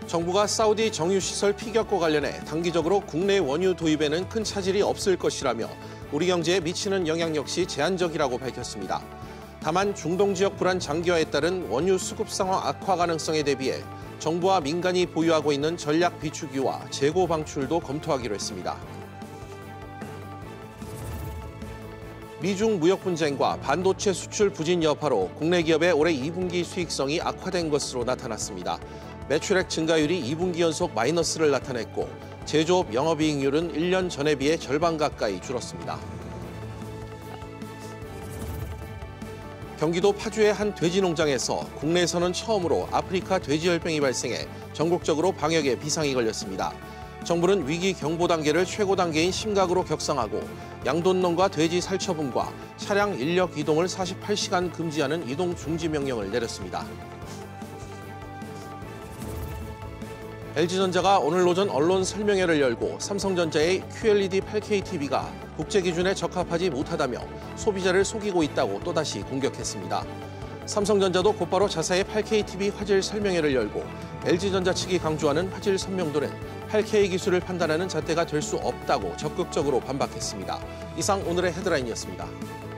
정부가 사우디 정유시설 피격과 관련해 단기적으로 국내 원유 도입에는 큰 차질이 없을 것이라며 우리 경제에 미치는 영향 역시 제한적이라고 밝혔습니다. 다만 중동 지역 불안 장기화에 따른 원유 수급 상황 악화 가능성에 대비해 정부와 민간이 보유하고 있는 전략 비축유와 재고 방출도 검토하기로 했습니다. 미중 무역 분쟁과 반도체 수출 부진 여파로 국내 기업의 올해 2분기 수익성이 악화된 것으로 나타났습니다. 매출액 증가율이 2분기 연속 마이너스를 나타냈고 제조업 영업이익률은 1년 전에 비해 절반 가까이 줄었습니다. 경기도 파주의 한 돼지 농장에서 국내에서는 처음으로 아프리카 돼지열병이 발생해 전국적으로 방역에 비상이 걸렸습니다. 정부는 위기 경보 단계를 최고 단계인 심각으로 격상하고 양돈농과 돼지 살처분과 차량 인력 이동을 48시간 금지하는 이동 중지 명령을 내렸습니다. LG전자가 오늘 오전 언론 설명회를 열고 삼성전자의 QLED 8K TV가 국제 기준에 적합하지 못하다며 소비자를 속이고 있다고 또다시 공격했습니다. 삼성전자도 곧바로 자사의 8K TV 화질 설명회를 열고 LG전자 측이 강조하는 화질 선명도는 8K 기술을 판단하는 잣대가 될 수 없다고 적극적으로 반박했습니다. 이상 오늘의 헤드라인이었습니다.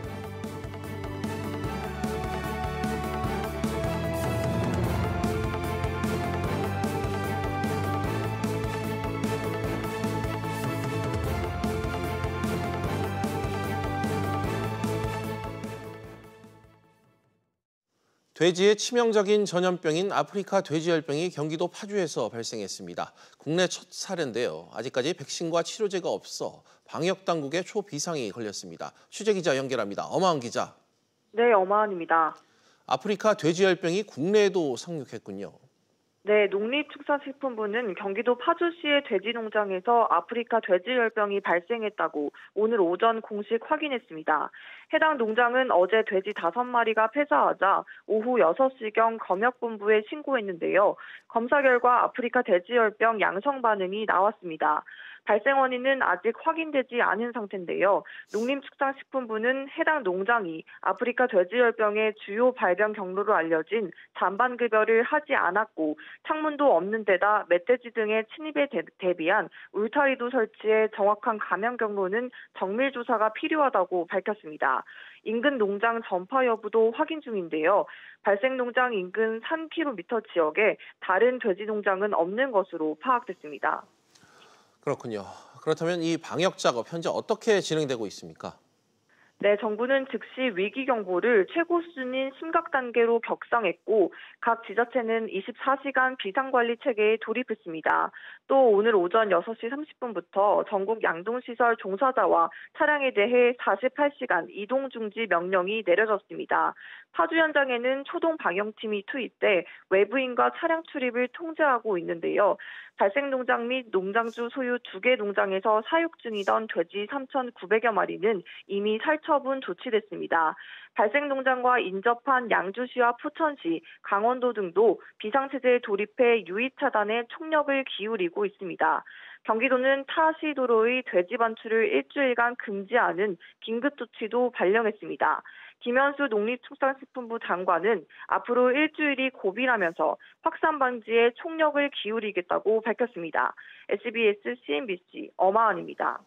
돼지의 치명적인 전염병인 아프리카 돼지열병이 경기도 파주에서 발생했습니다. 국내 첫 사례인데요. 아직까지 백신과 치료제가 없어 방역당국의 초비상이 걸렸습니다. 취재기자 연결합니다. 엄하은 기자. 네, 엄하은입니다. 아프리카 돼지열병이 국내에도 상륙했군요. 네, 농림축산식품부는 경기도 파주시의 돼지 농장에서 아프리카 돼지열병이 발생했다고 오늘 오전 공식 확인했습니다. 해당 농장은 어제 돼지 5마리가 폐사하자 오후 6시경 검역본부에 신고했는데요. 검사 결과 아프리카 돼지열병 양성 반응이 나왔습니다. 발생 원인은 아직 확인되지 않은 상태인데요. 농림축산식품부는 해당 농장이 아프리카 돼지열병의 주요 발병 경로로 알려진 잔반급여를 하지 않았고 창문도 없는 데다 멧돼지 등의 침입에 대비한 울타리도 설치해 정확한 감염 경로는 정밀 조사가 필요하다고 밝혔습니다. 인근 농장 전파 여부도 확인 중인데요. 발생 농장 인근 3km 지역에 다른 돼지 농장은 없는 것으로 파악됐습니다. 그렇군요. 그렇다면 이 방역 작업 현재 어떻게 진행되고 있습니까? 네, 정부는 즉시 위기 경보를 최고 수준인 심각 단계로 격상했고 각 지자체는 24시간 비상관리 체계에 돌입했습니다. 또 오늘 오전 6시 30분부터 전국 양동시설 종사자와 차량에 대해 48시간 이동 중지 명령이 내려졌습니다. 파주 현장에는 초동 방역팀이 투입돼 외부인과 차량 출입을 통제하고 있는데요. 발생 농장 및 농장주 소유 2개 농장에서 사육 중이던 돼지 3,900여 마리는 이미 살처분 조치됐습니다. 발생 농장과 인접한 양주시와 포천시, 강원도 등도 비상체제에 돌입해 유입 차단에 총력을 기울이고 있습니다. 경기도는 타시 도로의 돼지 반출을 일주일간 금지하는 긴급 조치도 발령했습니다. 김현수 농림축산식품부 장관은 앞으로 일주일이 고비라면서 확산 방지에 총력을 기울이겠다고 밝혔습니다. SBS, CNBC 엄하은입니다.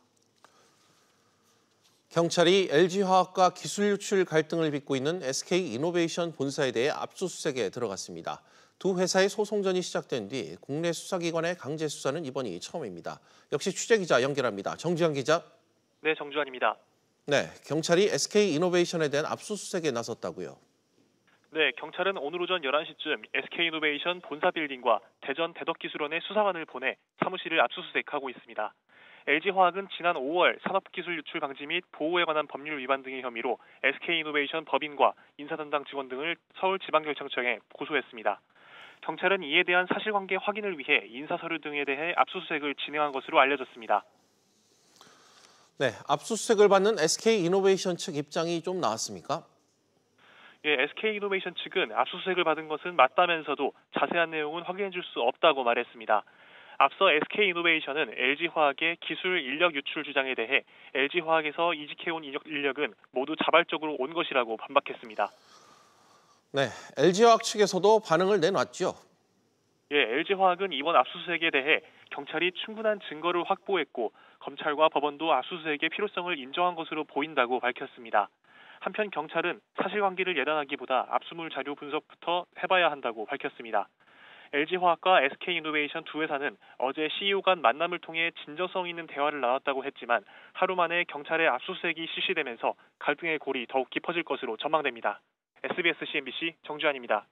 경찰이 LG화학과 기술 유출 갈등을 빚고 있는 SK이노베이션 본사에 대해 압수수색에 들어갔습니다. 두 회사의 소송전이 시작된 뒤 국내 수사기관의 강제 수사는 이번이 처음입니다. 역시 취재기자 연결합니다. 정주환 기자. 네, 정주환입니다. 네, 경찰이 SK이노베이션에 대한 압수수색에 나섰다고요. 네, 경찰은 오늘 오전 11시쯤 SK이노베이션 본사 빌딩과 대전 대덕기술원에 수사관을 보내 사무실을 압수수색하고 있습니다. LG화학은 지난 5월 산업기술 유출 방지 및 보호에 관한 법률 위반 등의 혐의로 SK이노베이션 법인과 인사담당 직원 등을 서울지방경찰청에 고소했습니다. 경찰은 이에 대한 사실관계 확인을 위해 인사서류 등에 대해 압수수색을 진행한 것으로 알려졌습니다. 네, 압수수색을 받는 SK이노베이션 측 입장이 좀 나왔습니까? 예, SK이노베이션 측은 압수수색을 받은 것은 맞다면서도 자세한 내용은 확인해 줄 수 없다고 말했습니다. 앞서 SK이노베이션은 LG화학의 기술 인력 유출 주장에 대해 LG화학에서 이직해온 인력은 모두 자발적으로 온 것이라고 반박했습니다. 네, LG화학 측에서도 반응을 내놨죠. LG화학은 이번 압수수색에 대해 경찰이 충분한 증거를 확보했고 검찰과 법원도 압수수색의 필요성을 인정한 것으로 보인다고 밝혔습니다. 한편 경찰은 사실관계를 예단하기보다 압수물 자료 분석부터 해봐야 한다고 밝혔습니다. LG화학과 SK이노베이션 두 회사는 어제 CEO 간 만남을 통해 진정성 있는 대화를 나눴다고 했지만 하루 만에 경찰의 압수수색이 실시되면서 갈등의 골이 더욱 깊어질 것으로 전망됩니다. SBS CNBC 정주환입니다.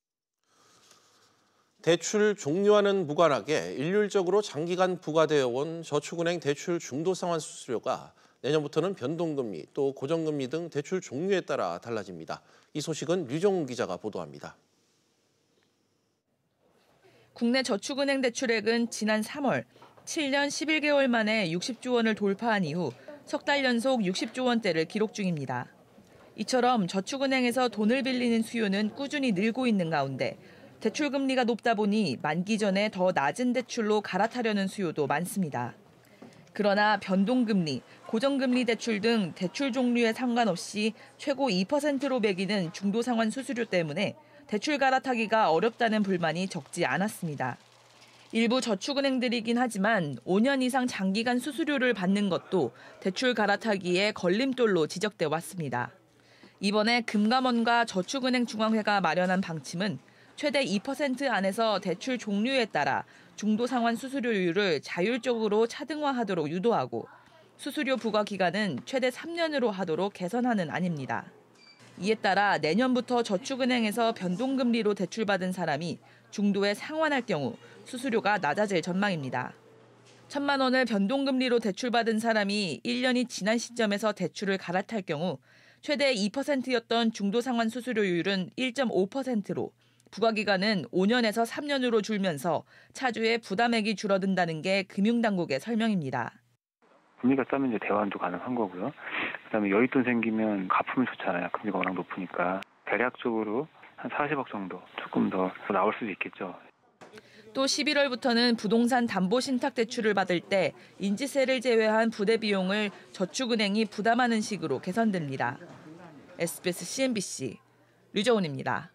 대출 종료와는 무관하게 일률적으로 장기간 부과되어 온 저축은행 대출 중도상환 수수료가 내년부터는 변동금리 또 고정금리 등 대출 종류에 따라 달라집니다. 이 소식은 류정훈 기자가 보도합니다. 국내 저축은행 대출액은 지난 3월 7년 11개월 만에 60조 원을 돌파한 이후 석 달 연속 60조 원대를 기록 중입니다. 이처럼 저축은행에서 돈을 빌리는 수요는 꾸준히 늘고 있는 가운데 대출 금리가 높다 보니 만기 전에 더 낮은 대출로 갈아타려는 수요도 많습니다. 그러나 변동금리, 고정금리 대출 등 대출 종류에 상관없이 최고 2%로 매기는 중도상환 수수료 때문에 대출 갈아타기가 어렵다는 불만이 적지 않았습니다. 일부 저축은행들이긴 하지만 5년 이상 장기간 수수료를 받는 것도 대출 갈아타기의 걸림돌로 지적돼 왔습니다. 이번에 금감원과 저축은행 중앙회가 마련한 방침은 최대 2% 안에서 대출 종류에 따라 중도상환 수수료율을 자율적으로 차등화하도록 유도하고 수수료 부과 기간은 최대 3년으로 하도록 개선하는 안입니다. 이에 따라 내년부터 저축은행에서 변동금리로 대출받은 사람이 중도에 상환할 경우 수수료가 낮아질 전망입니다. 1,000만 원을 변동금리로 대출받은 사람이 1년이 지난 시점에서 대출을 갈아탈 경우 최대 2%였던 중도상환 수수료율은 1.5%로 부과기간은 5년에서 3년으로 줄면서 차주의 부담액이 줄어든다는 게 금융당국의 설명입니다. 금리가 싸면 이제 대환도 가능한 거고요. 그다음에 여윳돈 생기면 갚으면 좋잖아요. 금리가 워낙 높으니까. 대략적으로 한 40억 정도 조금 더 나올 수도 있겠죠. 또 11월부터는 부동산 담보신탁대출을 받을 때 인지세를 제외한 부대 비용을 저축은행이 부담하는 식으로 개선됩니다. SBS CNBC 류정훈입니다.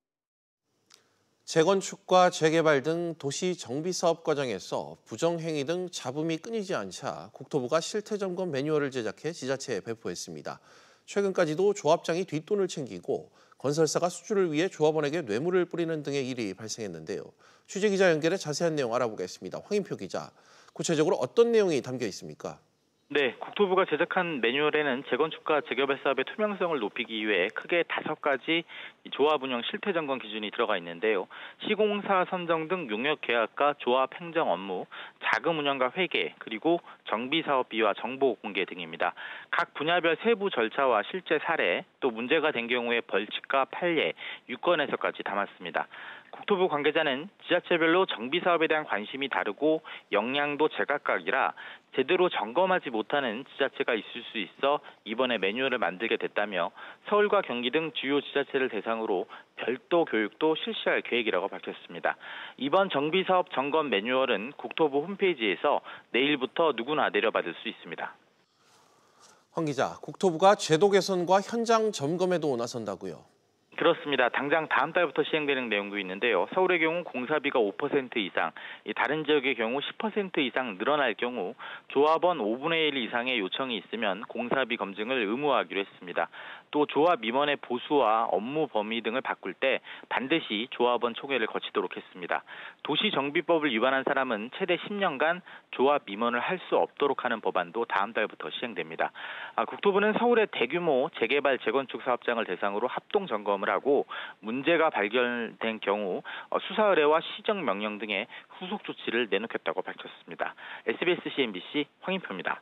재건축과 재개발 등 도시 정비 사업 과정에서 부정행위 등 잡음이 끊이지 않자 국토부가 실태점검 매뉴얼을 제작해 지자체에 배포했습니다. 최근까지도 조합장이 뒷돈을 챙기고 건설사가 수주를 위해 조합원에게 뇌물을 뿌리는 등의 일이 발생했는데요. 취재기자 연결해 자세한 내용 알아보겠습니다. 황인표 기자, 구체적으로 어떤 내용이 담겨 있습니까? 네, 국토부가 제작한 매뉴얼에는 재건축과 재개발 사업의 투명성을 높이기 위해 크게 5가지 조합 운영 실태 점검 기준이 들어가 있는데요. 시공사 선정 등 용역 계약과 조합 행정 업무, 자금 운영과 회계, 그리고 정비 사업비와 정보 공개 등입니다. 각 분야별 세부 절차와 실제 사례, 또 문제가 된 경우의 벌칙과 판례, 유권 해석까지 담았습니다. 국토부 관계자는 지자체별로 정비 사업에 대한 관심이 다르고 역량도 제각각이라 제대로 점검하지 못하는 지자체가 있을 수 있어 이번에 매뉴얼을 만들게 됐다며 서울과 경기 등 주요 지자체를 대상으로 별도 교육도 실시할 계획이라고 밝혔습니다. 이번 정비 사업 점검 매뉴얼은 국토부 홈페이지에서 내일부터 누구나 내려받을 수 있습니다. 황 기자, 국토부가 제도 개선과 현장 점검에도 나선다고요? 그렇습니다. 당장 다음 달부터 시행되는 내용도 있는데요. 서울의 경우 공사비가 5% 이상, 다른 지역의 경우 10% 이상 늘어날 경우 조합원 5분의 1 이상의 요청이 있으면 공사비 검증을 의무화하기로 했습니다. 또 조합 임원의 보수와 업무 범위 등을 바꿀 때 반드시 조합원 총회를 거치도록 했습니다. 도시정비법을 위반한 사람은 최대 10년간 조합 임원을 할 수 없도록 하는 법안도 다음 달부터 시행됩니다. 국토부는 서울의 대규모 재개발 재건축 사업장을 대상으로 합동 점검을 하고 문제가 발견된 경우 수사 의뢰와 시정 명령 등의 후속 조치를 내놓겠다고 밝혔습니다. SBS CNBC 황인표입니다.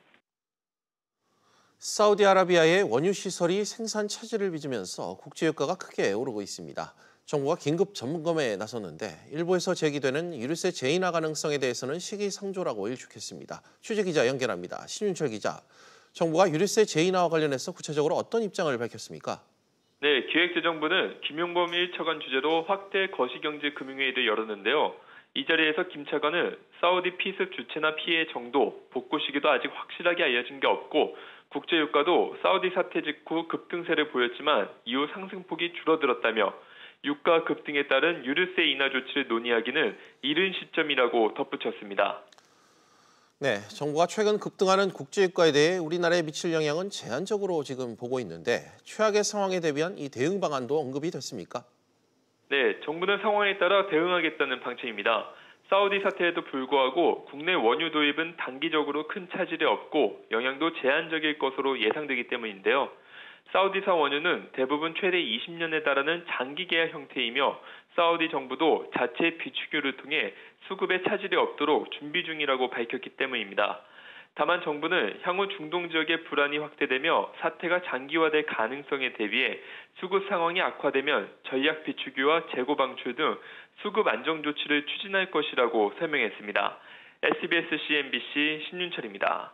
사우디아라비아의 원유 시설이 생산 차질을 빚으면서 국제유가가 크게 오르고 있습니다. 정부가 긴급 점검에 나섰는데 일부에서 제기되는 유류세 재인하 가능성에 대해서는 시기상조라고 일축했습니다. 취재기자 연결합니다. 신윤철 기자, 정부가 유류세 재인하와 관련해서 구체적으로 어떤 입장을 밝혔습니까? 네, 기획재정부는 김용범 1차관 주재로 확대 거시경제금융회의를 열었는데요. 이 자리에서 김 차관은 사우디 피습 주체나 피해 정도, 복구 시기도 아직 확실하게 알려진 게 없고 국제유가도 사우디 사태 직후 급등세를 보였지만 이후 상승폭이 줄어들었다며 유가 급등에 따른 유류세 인하 조치를 논의하기는 이른 시점이라고 덧붙였습니다. 네, 정부가 최근 급등하는 국제유가에 대해 우리나라에 미칠 영향은 제한적으로 지금 보고 있는데 최악의 상황에 대비한 이 대응 방안도 언급이 됐습니까? 네, 정부는 상황에 따라 대응하겠다는 방침입니다. 사우디 사태에도 불구하고 국내 원유 도입은 단기적으로 큰 차질이 없고 영향도 제한적일 것으로 예상되기 때문인데요. 사우디산 원유는 대부분 최대 20년에 달하는 장기 계약 형태이며 사우디 정부도 자체 비축유를 통해 수급에 차질이 없도록 준비 중이라고 밝혔기 때문입니다. 다만 정부는 향후 중동 지역의 불안이 확대되며 사태가 장기화될 가능성에 대비해 수급 상황이 악화되면 전략 비축유와 재고 방출 등 수급 안정 조치를 추진할 것이라고 설명했습니다. SBS CNBC 신윤철입니다.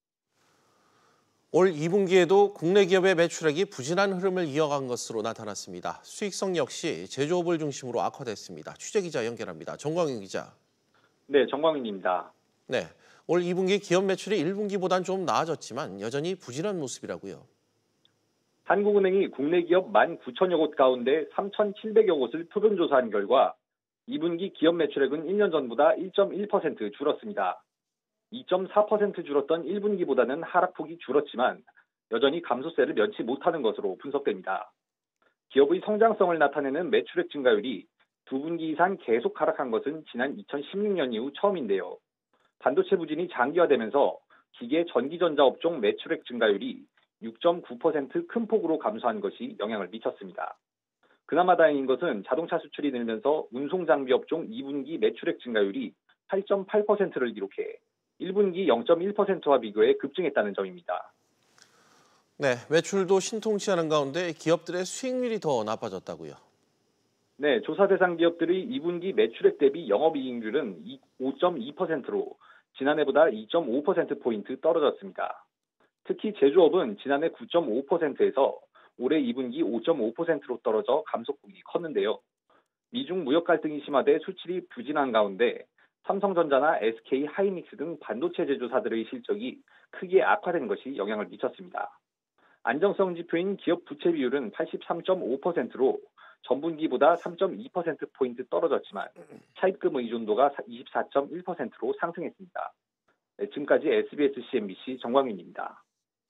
올 2분기에도 국내 기업의 매출액이 부진한 흐름을 이어간 것으로 나타났습니다. 수익성 역시 제조업을 중심으로 악화됐습니다. 취재기자 연결합니다. 정광윤 기자. 네, 정광윤입니다. 네, 올 2분기 기업 매출이 1분기보단 좀 나아졌지만 여전히 부진한 모습이라고요. 한국은행이 국내 기업 19,000여 곳 가운데 3,700여 곳을 표본조사한 결과 2분기 기업 매출액은 1년 전보다 1.1% 줄었습니다. 2.4% 줄었던 1분기보다는 하락폭이 줄었지만 여전히 감소세를 면치 못하는 것으로 분석됩니다. 기업의 성장성을 나타내는 매출액 증가율이 2분기 이상 계속 하락한 것은 지난 2016년 이후 처음인데요. 반도체 부진이 장기화되면서 기계 전기전자 업종 매출액 증가율이 6.9% 큰 폭으로 감소한 것이 영향을 미쳤습니다. 그나마 다행인 것은 자동차 수출이 늘면서 운송장비 업종 2분기 매출액 증가율이 8.8%를 기록해 1분기 0.1%와 비교해 급증했다는 점입니다. 네, 매출도 신통치 않은 가운데 기업들의 수익률이 더 나빠졌다고요. 네, 조사 대상 기업들의 2분기 매출액 대비 영업이익률은 5.2%로 지난해보다 2.5%포인트 떨어졌습니다. 특히 제조업은 지난해 9.5%에서 올해 2분기 5.5%로 떨어져 감소폭이 컸는데요. 미중 무역 갈등이 심화돼 수출이 부진한 가운데 삼성전자나 SK 하이닉스 등 반도체 제조사들의 실적이 크게 악화된 것이 영향을 미쳤습니다. 안정성 지표인 기업 부채 비율은 83.5%로 전분기보다 3.2%포인트 떨어졌지만 차입금 의존도가 24.1%로 상승했습니다. 네, 지금까지 SBS CNBC 정광윤입니다.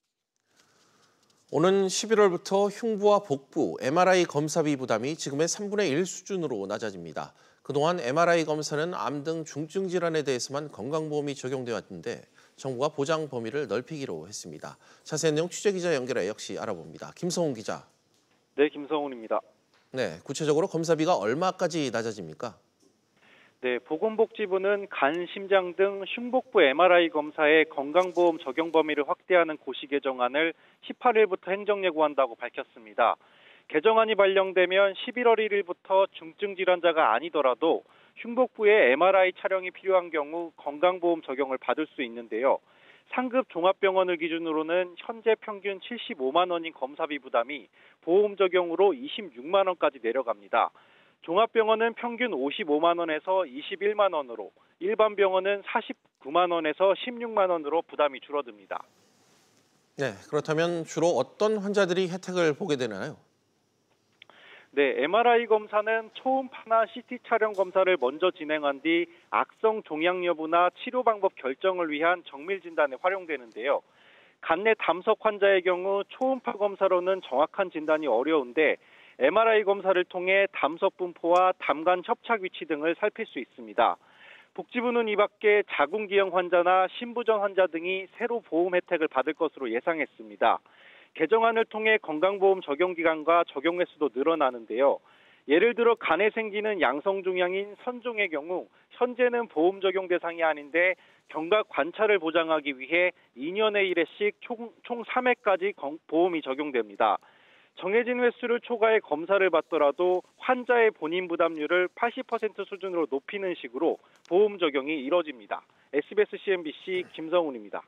오는 11월부터 흉부와 복부, MRI 검사비 부담이 지금의 3분의 1 수준으로 낮아집니다. 그동안 MRI 검사는 암 등 중증 질환에 대해서만 건강보험이 적용돼 왔는데 정부가 보장 범위를 넓히기로 했습니다. 자세한 내용 취재기자 연결해 역시 알아봅니다. 김성훈 기자. 네, 김성훈입니다. 네, 구체적으로 검사비가 얼마까지 낮아집니까? 네, 보건복지부는 간, 심장 등 흉복부 MRI 검사의 건강보험 적용 범위를 확대하는 고시 개정안을 18일부터 행정예고한다고 밝혔습니다. 개정안이 발령되면 11월 1일부터 중증 질환자가 아니더라도 흉복부에 MRI 촬영이 필요한 경우 건강보험 적용을 받을 수 있는데요. 상급 종합병원을 기준으로는 현재 평균 75만 원인 검사비 부담이 보험 적용으로 26만 원까지 내려갑니다. 종합병원은 평균 55만 원에서 21만 원으로, 일반 병원은 49만 원에서 16만 원으로 부담이 줄어듭니다. 네, 그렇다면 주로 어떤 환자들이 혜택을 보게 되나요? 네, MRI 검사는 초음파나 CT 촬영 검사를 먼저 진행한 뒤 악성 종양 여부나 치료 방법 결정을 위한 정밀 진단에 활용되는데요. 간내 담석 환자의 경우 초음파 검사로는 정확한 진단이 어려운데 MRI 검사를 통해 담석 분포와 담간 협착 위치 등을 살필 수 있습니다. 복지부는 이 밖에 자궁기형 환자나 신부전 환자 등이 새로 보험 혜택을 받을 것으로 예상했습니다. 개정안을 통해 건강보험 적용 기간과 적용 횟수도 늘어나는데요. 예를 들어 간에 생기는 양성종양인 선종의 경우 현재는 보험 적용 대상이 아닌데 경각 관찰을 보장하기 위해 2년에 1회씩 총 3회까지 보험이 적용됩니다. 정해진 횟수를 초과해 검사를 받더라도 환자의 본인 부담률을 80% 수준으로 높이는 식으로 보험 적용이 이뤄집니다. SBS CNBC 김성훈입니다.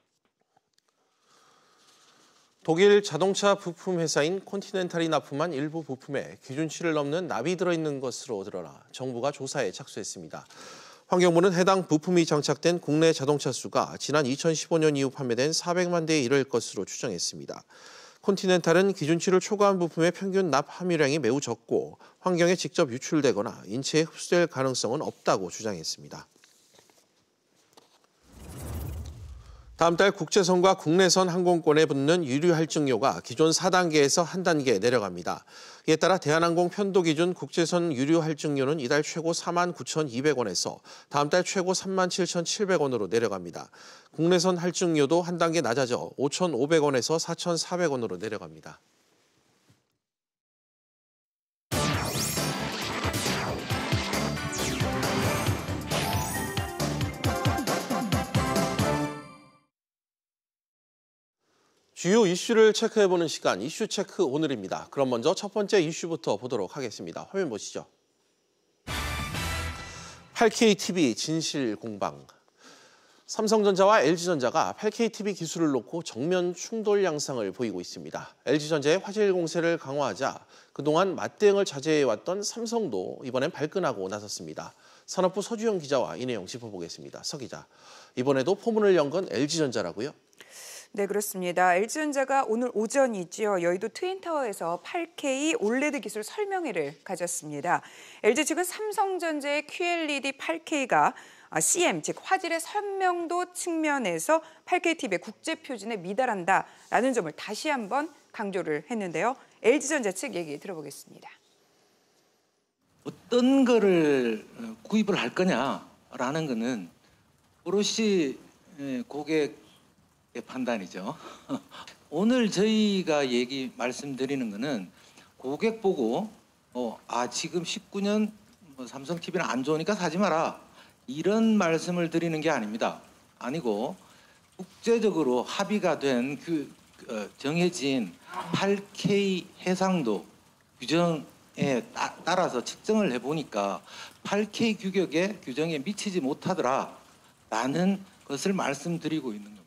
독일 자동차 부품 회사인 콘티넨탈이 납품한 일부 부품에 기준치를 넘는 납이 들어있는 것으로 드러나 정부가 조사에 착수했습니다. 환경부는 해당 부품이 장착된 국내 자동차 수가 지난 2015년 이후 판매된 400만 대에 이를 것으로 추정했습니다. 콘티넨탈은 기준치를 초과한 부품의 평균 납 함유량이 매우 적고 환경에 직접 유출되거나 인체에 흡수될 가능성은 없다고 주장했습니다. 다음 달 국제선과 국내선 항공권에 붙는 유류 할증료가 기존 4단계에서 한 단계 내려갑니다. 이에 따라 대한항공 편도 기준 국제선 유류 할증료는 이달 최고 49,200원에서 다음 달 최고 37,700원으로 내려갑니다. 국내선 할증료도 한 단계 낮아져 5,500원에서 4,400원으로 내려갑니다. 주요 이슈를 체크해보는 시간, 이슈 체크 오늘입니다. 그럼 먼저 첫 번째 이슈부터 보도록 하겠습니다. 화면 보시죠. 8KTV 진실 공방. 삼성전자와 LG전자가 8KTV 기술을 놓고 정면 충돌 양상을 보이고 있습니다. LG전자의 화질 공세를 강화하자 그동안 맞대응을 자제해왔던 삼성도 이번엔 발끈하고 나섰습니다. 산업부 서주영 기자와 이 내용 짚어보겠습니다. 서 기자, 이번에도 포문을 연 건 LG전자라고요? 네, 그렇습니다. LG전자가 오늘 오전이죠. 여의도 트윈타워에서 8K 올레드 기술 설명회를 가졌습니다. LG 측은 삼성전자의 QLED 8K가 CM, 즉 화질의 선명도 측면에서 8K TV의 국제 표준에 미달한다라는 점을 다시 한번 강조를 했는데요. LG전자 측 얘기 들어보겠습니다. 어떤 거를 구입을 할 거냐라는 거는 오롯이 고객 판단이죠. 오늘 저희가 말씀드리는 거는 고객 보고 지금 19년 삼성 TV는 안 좋으니까 사지 마라 이런 말씀을 드리는 게 아닙니다. 아니고 국제적으로 합의가 된 정해진 8K 해상도 규정에 따라서 측정을 해보니까 8K 규격의 규정에 미치지 못하더라라는 것을 말씀드리고 있는 겁니다.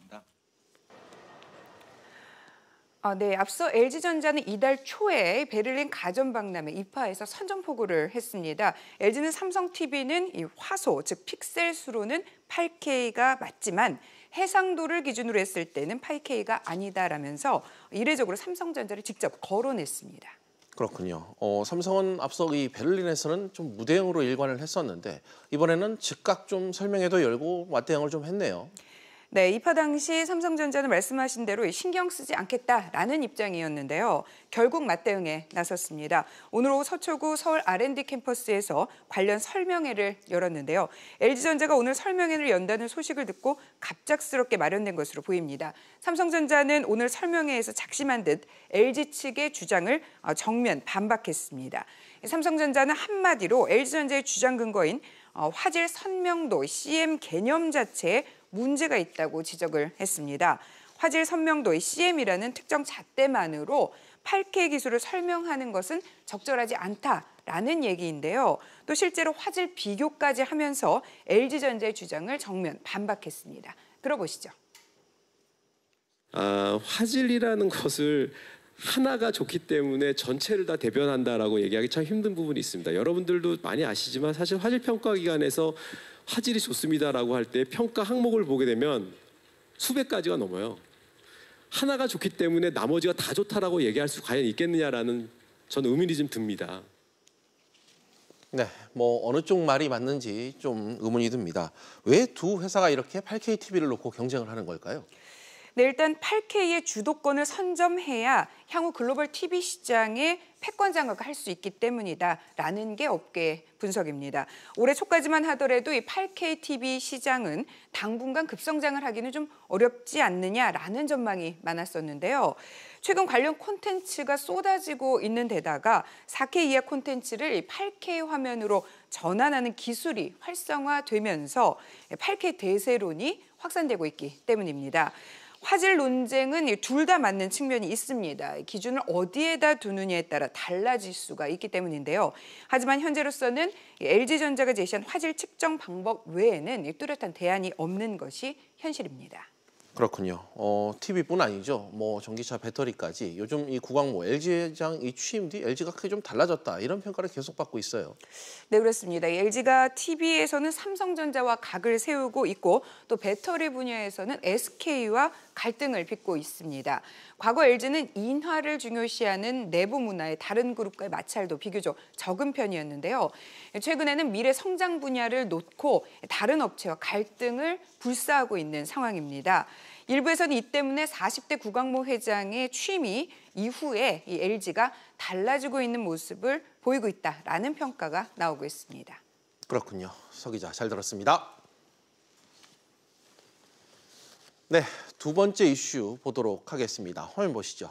네, 앞서 LG전자는 이달 초에 베를린 가전박람회 IFA에서 선전포고를 했습니다. LG는 삼성 TV는 이 화소, 즉 픽셀 수로는 8K가 맞지만 해상도를 기준으로 했을 때는 8K가 아니다라면서 이례적으로 삼성전자를 직접 거론했습니다. 그렇군요. 삼성은 앞서 이 베를린에서는 좀 무대응으로 일관을 했었는데 이번에는 즉각 좀 설명회도 열고 맞대응을 좀 했네요. 네, 입하 당시 삼성전자는 말씀하신 대로 신경 쓰지 않겠다라는 입장이었는데요. 결국 맞대응에 나섰습니다. 오늘 오후 서초구 서울 R&D 캠퍼스에서 관련 설명회를 열었는데요. LG전자가 오늘 설명회를 연다는 소식을 듣고 갑작스럽게 마련된 것으로 보입니다. 삼성전자는 오늘 설명회에서 작심한 듯 LG 측의 주장을 정면 반박했습니다. 삼성전자는 한마디로 LG전자의 주장 근거인 화질 선명도 CM 개념 자체에 문제가 있다고 지적을 했습니다. 화질 선명도의 CM이라는 특정 잣대만으로 8K 기술을 설명하는 것은 적절하지 않다라는 얘기인데요. 또 실제로 화질 비교까지 하면서 LG전자의 주장을 정면 반박했습니다. 들어보시죠. 화질이라는 것을 하나가 좋기 때문에 전체를 다 대변한다라고 얘기하기 참 힘든 부분이 있습니다. 여러분들도 많이 아시지만 사실 화질 평가 기관에서 화질이 좋습니다라고 할 때 평가 항목을 보게 되면 수백 가지가 넘어요. 하나가 좋기 때문에 나머지가 다 좋다라고 얘기할 수 과연 있겠느냐라는 저는 의문이 좀 듭니다. 네, 어느 쪽 말이 맞는지 좀 의문이 듭니다. 왜 두 회사가 이렇게 8K TV를 놓고 경쟁을 하는 걸까요? 네, 일단 8K의 주도권을 선점해야 향후 글로벌 TV 시장에 패권 장악을 할 수 있기 때문이다라는 게 업계 분석입니다. 올해 초까지만 하더라도 이 8K TV 시장은 당분간 급성장을 하기는 좀 어렵지 않느냐라는 전망이 많았었는데요. 최근 관련 콘텐츠가 쏟아지고 있는 데다가 4K 이하 콘텐츠를 8K 화면으로 전환하는 기술이 활성화되면서 8K 대세론이 확산되고 있기 때문입니다. 화질 논쟁은 둘 다 맞는 측면이 있습니다. 기준을 어디에다 두느냐에 따라 달라질 수가 있기 때문인데요. 하지만 현재로서는 LG전자가 제시한 화질 측정 방법 외에는 뚜렷한 대안이 없는 것이 현실입니다. 그렇군요. TV뿐 아니죠. 전기차 배터리까지 요즘 이 구광모 LG 회장 이 취임 뒤 LG가 크게 좀 달라졌다 이런 평가를 계속 받고 있어요. 네, 그렇습니다. LG가 TV에서는 삼성전자와 각을 세우고 있고 또 배터리 분야에서는 SK와 갈등을 빚고 있습니다. 과거 LG는 인화를 중요시하는 내부 문화의 다른 그룹과의 마찰도 비교적 적은 편이었는데요. 최근에는 미래 성장 분야를 놓고 다른 업체와 갈등을 불사하고 있는 상황입니다. 일부에서는 이 때문에 40대 구광모 회장의 취임 이후에 이 LG가 달라지고 있는 모습을 보이고 있다라는 평가가 나오고 있습니다. 그렇군요. 서 기자 잘 들었습니다. 네, 두 번째 이슈 보도록 하겠습니다. 화면 보시죠.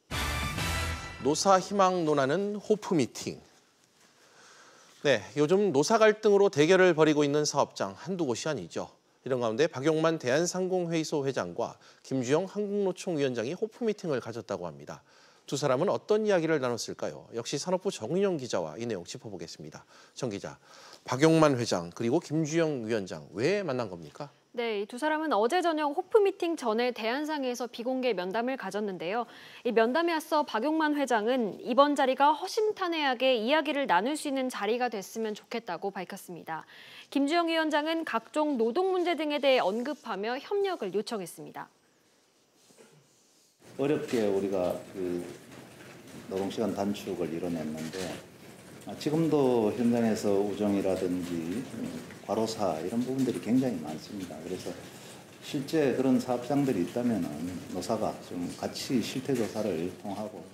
노사 희망 논하는 호프 미팅. 네, 요즘 노사 갈등으로 대결을 벌이고 있는 사업장 한두 곳이 아니죠. 이런 가운데 박용만 대한상공회의소 회장과 김주영 한국노총 위원장이 호프 미팅을 가졌다고 합니다. 두 사람은 어떤 이야기를 나눴을까요? 역시 산업부 정인용 기자와 이 내용 짚어보겠습니다. 정 기자, 박용만 회장 그리고 김주영 위원장 왜 만난 겁니까? 네, 이 두 사람은 어제 저녁 호프 미팅 전에 대한상에서 비공개 면담을 가졌는데요. 이 면담에 앞서 박용만 회장은 이번 자리가 허심탄회하게 이야기를 나눌 수 있는 자리가 됐으면 좋겠다고 밝혔습니다. 김주영 위원장은 각종 노동 문제 등에 대해 언급하며 협력을 요청했습니다. 어렵게 우리가 노동시간 단축을 이뤄냈는데 지금도 현장에서 우정이라든지 과로사 이런 부분들이 굉장히 많습니다. 그래서 실제 그런 사업장들이 있다면 노사가 좀 같이 실태 조사를 통하고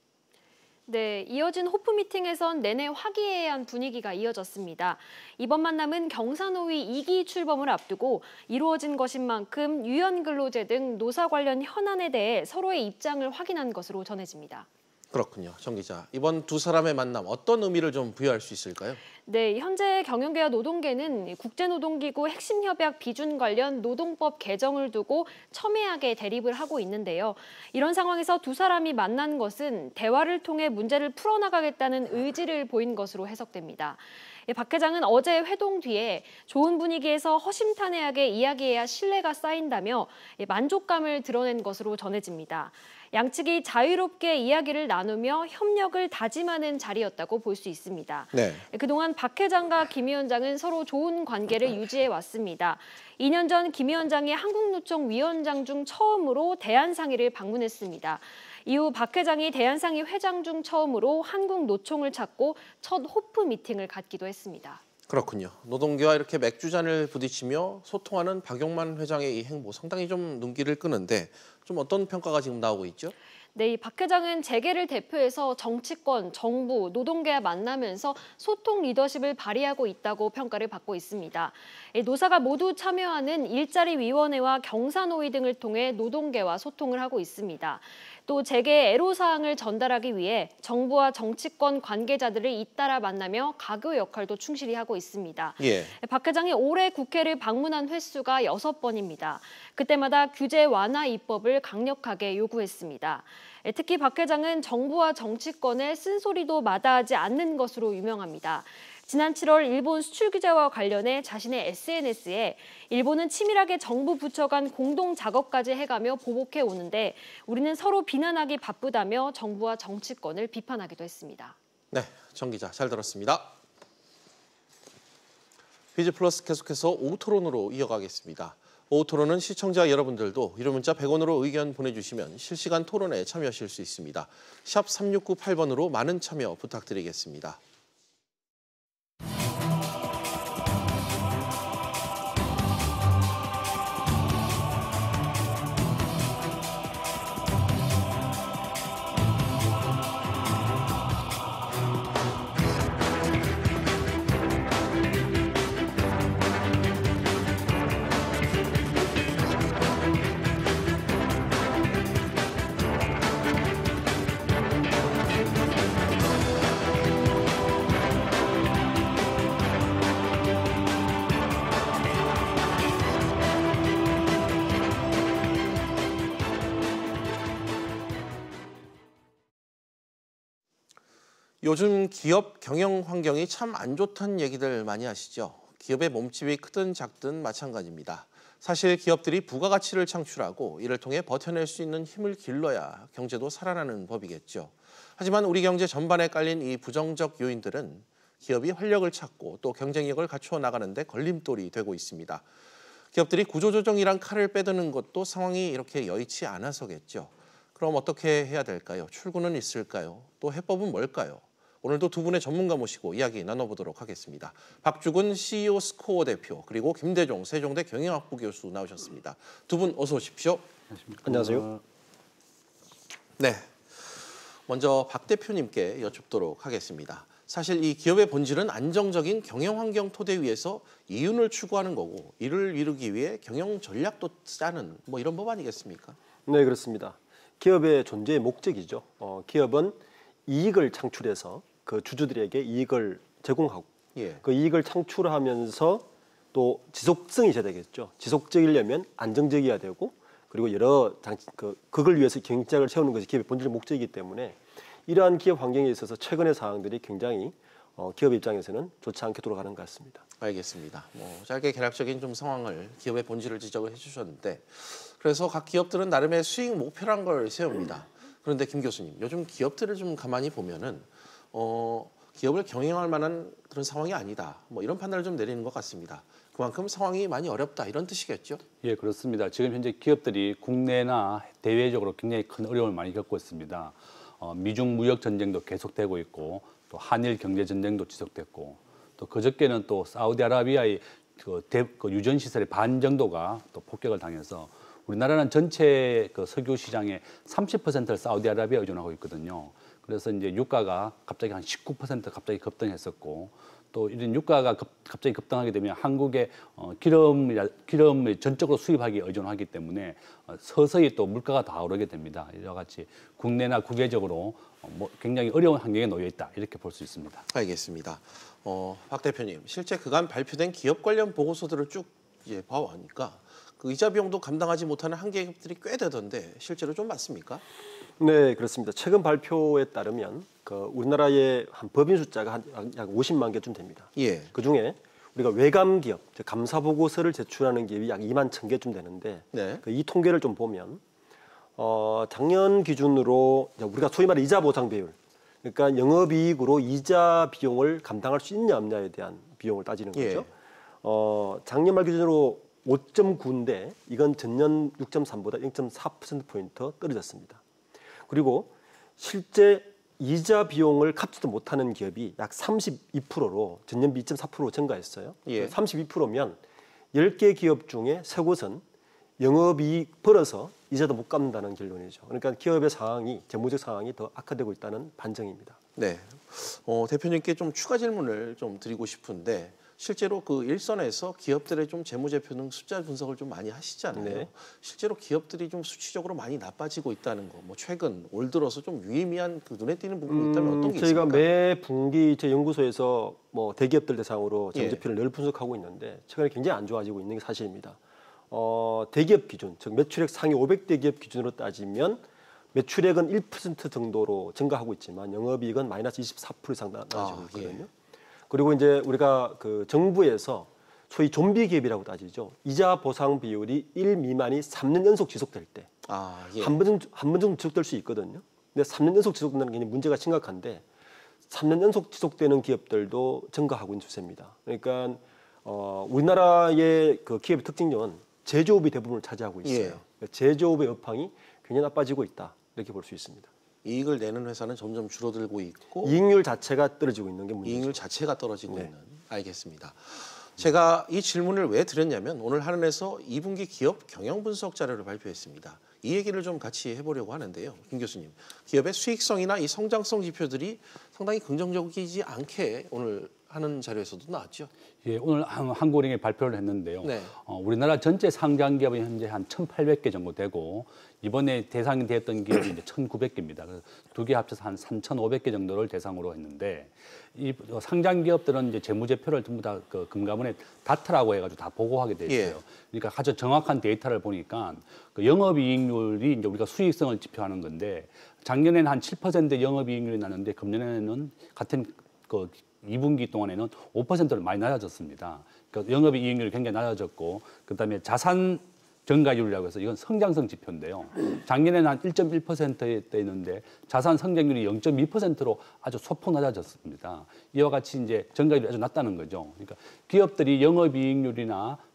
네, 이어진 호프 미팅에선 내내 화기애애한 분위기가 이어졌습니다. 이번 만남은 경사노위 2기 출범을 앞두고 이루어진 것인 만큼 유연근로제 등 노사 관련 현안에 대해 서로의 입장을 확인한 것으로 전해집니다. 그렇군요. 정 기자, 이번 두 사람의 만남 어떤 의미를 좀 부여할 수 있을까요? 네, 현재 경영계와 노동계는 국제노동기구 핵심협약 비준 관련 노동법 개정을 두고 첨예하게 대립을 하고 있는데요. 이런 상황에서 두 사람이 만난 것은 대화를 통해 문제를 풀어나가겠다는 의지를 보인 것으로 해석됩니다. 박 회장은 어제 회동 뒤에 좋은 분위기에서 허심탄회하게 이야기해야 신뢰가 쌓인다며 만족감을 드러낸 것으로 전해집니다. 양측이 자유롭게 이야기를 나누며 협력을 다짐하는 자리였다고 볼 수 있습니다. 네. 그동안 박 회장과 김 위원장은 서로 좋은 관계를 유지해 왔습니다. 2년 전 김 위원장이 한국노총 위원장 중 처음으로 대한상의를 방문했습니다. 이후 박 회장이 대한상의 회장 중 처음으로 한국노총을 찾고 첫 호프 미팅을 갖기도 했습니다. 그렇군요. 노동계와 이렇게 맥주잔을 부딪히며 소통하는 박용만 회장의 이 행보 상당히 좀 눈길을 끄는데 좀 어떤 평가가 지금 나오고 있죠? 네, 이 박 회장은 재계를 대표해서 정치권, 정부, 노동계와 만나면서 소통 리더십을 발휘하고 있다고 평가를 받고 있습니다. 노사가 모두 참여하는 일자리위원회와 경사노위 등을 통해 노동계와 소통을 하고 있습니다. 또 재계의 애로사항을 전달하기 위해 정부와 정치권 관계자들을 잇따라 만나며 가교 역할도 충실히 하고 있습니다. 예. 박 회장이 올해 국회를 방문한 횟수가 6번입니다. 그때마다 규제 완화 입법을 강력하게 요구했습니다. 특히 박 회장은 정부와 정치권의 쓴소리도 마다하지 않는 것으로 유명합니다. 지난 7월 일본 수출 규제와 관련해 자신의 SNS에 일본은 치밀하게 정부 부처 간 공동 작업까지 해가며 보복해 오는데 우리는 서로 비난하기 바쁘다며 정부와 정치권을 비판하기도 했습니다. 네, 정 기자 잘 들었습니다. 비즈플러스 계속해서 오후 토론으로 이어가겠습니다. 오후 토론은 시청자 여러분들도 유료 문자 100원으로 의견 보내주시면 실시간 토론에 참여하실 수 있습니다. 샵 3698번으로 많은 참여 부탁드리겠습니다. 요즘 기업 경영 환경이 참 안 좋다는 얘기들 많이 하시죠. 기업의 몸집이 크든 작든 마찬가지입니다. 사실 기업들이 부가가치를 창출하고 이를 통해 버텨낼 수 있는 힘을 길러야 경제도 살아나는 법이겠죠. 하지만 우리 경제 전반에 깔린 이 부정적 요인들은 기업이 활력을 찾고 또 경쟁력을 갖추어 나가는 데 걸림돌이 되고 있습니다. 기업들이 구조조정이란 칼을 빼드는 것도 상황이 이렇게 여의치 않아서겠죠. 그럼 어떻게 해야 될까요? 출구는 있을까요? 또 해법은 뭘까요? 오늘도 두 분의 전문가 모시고 이야기 나눠보도록 하겠습니다. 박주근 CEO 스코어 대표 그리고 김대종 세종대 경영학부 교수 나오셨습니다. 두 분 어서 오십시오. 안녕하세요. 네, 먼저 박 대표님께 여쭙도록 하겠습니다. 사실 이 기업의 본질은 안정적인 경영 환경 토대 위에서 이윤을 추구하는 거고 이를 이루기 위해 경영 전략도 짜는 뭐 이런 법 아니겠습니까? 네, 그렇습니다. 기업의 존재의 목적이죠. 기업은 이익을 창출해서 그 주주들에게 이익을 제공하고 그 이익을 창출하면서 또 지속성이 있어야 되겠죠. 지속적이려면 안정적이어야 되고 그리고 여러 그걸 위해서 경쟁을 세우는 것이 기업의 본질 목적이기 때문에 이러한 기업 환경에 있어서 최근의 사항들이 굉장히 기업 입장에서는 좋지 않게 돌아가는 것 같습니다. 알겠습니다. 짧게 개략적인 좀 상황을 기업의 본질을 지적을 해주셨는데 그래서 각 기업들은 나름의 수익 목표란 걸 세웁니다. 그런데 김 교수님, 요즘 기업들을 좀 가만히 보면은 기업을 경영할 만한 그런 상황이 아니다. 뭐 이런 판단을 좀 내리는 것 같습니다. 그만큼 상황이 많이 어렵다 이런 뜻이겠죠? 예, 그렇습니다. 지금 현재 기업들이 국내나 대외적으로 굉장히 큰 어려움을 많이 겪고 있습니다. 미중 무역 전쟁도 계속되고 있고 또 한일 경제 전쟁도 지속됐고 또 그저께는 또 사우디아라비아의 그 유전 시설의 반 정도가 또 폭격을 당해서 우리나라는 전체 그 석유 시장의 30%를 사우디아라비아 의존하고 있거든요. 그래서 이제 유가가 갑자기 한 19% 갑자기 급등했었고 또 이런 유가가 갑자기 급등하게 되면 한국의 기름을 전적으로 수입하기 의존하기 때문에 서서히 또 물가가 더 오르게 됩니다. 이와 같이 국내나 국외적으로 굉장히 어려운 환경에 놓여 있다 이렇게 볼 수 있습니다. 알겠습니다. 박 대표님, 실제 그간 발표된 기업 관련 보고서들을 쭉 봐오니까 그 이자 비용도 감당하지 못하는 한계 기업들이 꽤 되던데 실제로 좀 맞습니까? 네, 그렇습니다. 최근 발표에 따르면 우리나라의 한 법인 숫자가 약 50만 개쯤 됩니다. 예. 그 중에 우리가 외감 기업, 감사 보고서를 제출하는 기업이 약 2만 1,000개쯤 되는데 네. 이 통계를 좀 보면 작년 기준으로 우리가 소위 말해 이자 보상 비율, 그러니까 영업이익으로 이자 비용을 감당할 수 있냐 없냐에 대한 비용을 따지는 거죠. 작년 말 기준으로 5.9인데 이건 전년 6.3보다 0.4%포인트 떨어졌습니다. 그리고 실제 이자 비용을 갚지도 못하는 기업이 약 32%로 전년비 2.4% 증가했어요. 32%면 10개 기업 중에 3곳은 영업이익 벌어서 이자도 못 갚는다는 결론이죠. 그러니까 기업의 상황이, 재무적 상황이 더 악화되고 있다는 반증입니다. 네, 대표님께 좀 추가 질문을 좀 드리고 싶은데 실제로 그 일선에서 기업들의 좀 재무제표 등 숫자 분석을 좀 많이 하시잖아요. 네. 실제로 기업들이 좀 수치적으로 많이 나빠지고 있다는 거, 최근 올 들어서 좀 유의미한 그 눈에 띄는 부분이 있다면 어떤 게 저희가 있습니까? 매 분기 제 연구소에서 대기업들 대상으로 재무제표를 늘 분석하고 있는데 최근에 굉장히 안 좋아지고 있는 게 사실입니다. 대기업 기준, 즉 매출액 상위 500대 기업 기준으로 따지면 매출액은 1% 정도로 증가하고 있지만 영업이익은 마이너스 24% 이상 나아지고 있거든요. 그리고 이제 우리가 그 정부에서 소위 좀비 기업이라고 따지죠. 이자 보상 비율이 1 미만이 3년 연속 지속될 때 한 번 정도 지속될 수 있거든요. 근데 3년 연속 지속된다는 게 문제가 심각한데 3년 연속 지속되는 기업들도 증가하고 있는 추세입니다. 그러니까 우리나라의 그 기업의 특징은 제조업이 대부분을 차지하고 있어요. 제조업의 업황이 굉장히 나빠지고 있다 이렇게 볼 수 있습니다. 이익을 내는 회사는 점점 줄어들고 있고 이익률 자체가 떨어지고 있는 게 문제죠. 이익률 자체가 떨어지고 있는. 알겠습니다. 제가 이 질문을 왜 드렸냐면 오늘 한은에서 2분기 기업 경영 분석 자료를 발표했습니다. 이 얘기를 좀 같이 해보려고 하는데요. 김 교수님, 기업의 수익성이나 이 성장성 지표들이 상당히 긍정적이지 않게 오늘 하는 자료에서도 나왔죠. 예, 오늘 한국은행이 발표를 했는데요. 네. 우리나라 전체 상장 기업이 현재 한 1,800개 정도 되고 이번에 대상이 되었던 기업이 이제 1,900개입니다. 그래서 두 개 합쳐서 한 3,500개 정도를 대상으로 했는데 이 상장 기업들은 이제 재무제표를 전부 다 그 금감원에 다트라고 해가지고 다 보고하게 돼 있어요. 그러니까 아주 정확한 데이터를 보니까 그 영업이익률이 이제 우리가 수익성을 지표하는 건데 작년에는 한 7% 영업이익률이 나는데 금년에는 같은 그 2분기 동안에는 5%를 많이 낮아졌습니다. 그러니까 영업이익률이 굉장히 낮아졌고 그다음에 자산 증가율이라고 해서 이건 성장성 지표인데요. 작년에는 한 1.1%였는데 자산 성장률이 0.2%로 아주 소폭 낮아졌습니다. 이와 같이 이제 증가율이 아주 낮다는 거죠. 그러니까 기업들이 영업이익률이나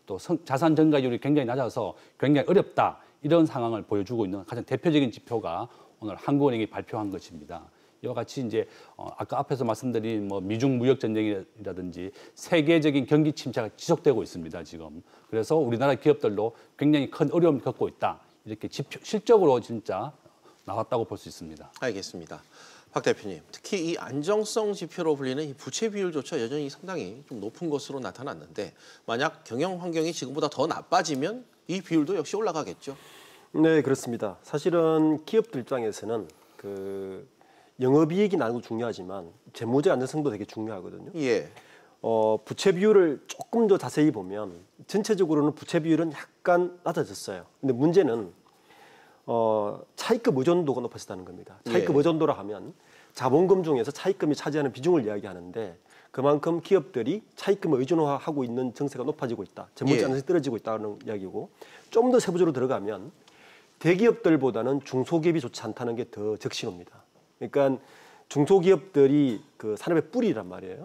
또 자산 증가율이 굉장히 낮아서 굉장히 어렵다. 이런 상황을 보여주고 있는 가장 대표적인 지표가 오늘 한국은행이 발표한 것입니다. 이와 같이 이제 아까 앞에서 말씀드린 뭐 미중 무역 전쟁이라든지 세계적인 경기 침체가 지속되고 있습니다. 지금. 그래서 우리나라 기업들도 굉장히 큰 어려움을 겪고 있다. 이렇게 실적으로 진짜 나왔다고 볼 수 있습니다. 알겠습니다. 박 대표님, 특히 이 안정성 지표로 불리는 이 부채 비율조차 여전히 상당히 좀 높은 것으로 나타났는데 만약 경영 환경이 지금보다 더 나빠지면 이 비율도 역시 올라가겠죠? 네, 그렇습니다. 사실은 기업들 입장에서는 그 영업이익이 나는 것도 중요하지만 재무제 안정성도 되게 중요하거든요. 예. 부채 비율을 조금 더 자세히 보면 전체적으로는 부채 비율은 약간 낮아졌어요. 근데 문제는 차입금 의존도가 높아졌다는 겁니다. 차입금 의존도라 하면 자본금 중에서 차입금이 차지하는 비중을 이야기하는데 그만큼 기업들이 차입금을 의존하고 있는 정세가 높아지고 있다. 재무제 안정성이 떨어지고 있다는 이야기고 좀 더 세부적으로 들어가면 대기업들보다는 중소기업이 좋지 않다는 게 더 적신호입니다. 그러니까 중소기업들이 그 산업의 뿌리란 말이에요.